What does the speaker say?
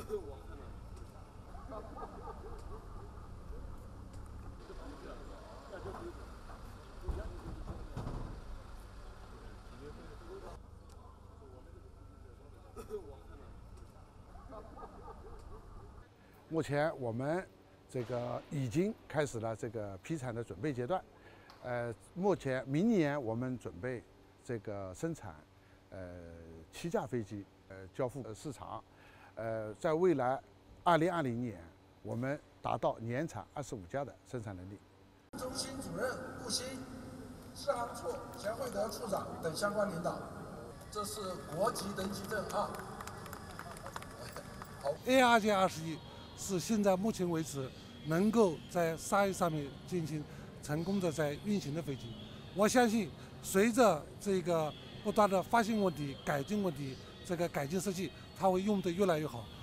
目前我们这个已经开始了这个批产的准备阶段，目前明年我们准备这个生产7架飞机，交付市场，在未来2020年我们达到年产25架的生产能力。 中心主任顾鑫、适航处钱惠德处长等相关领导，这是国籍登记证啊。好 ARJ21 是现在目前为止能够在沙域上面进行成功的在运行的飞机。我相信，随着这个不断的发现问题、改进问题，这个改进设计，它会用得越来越好。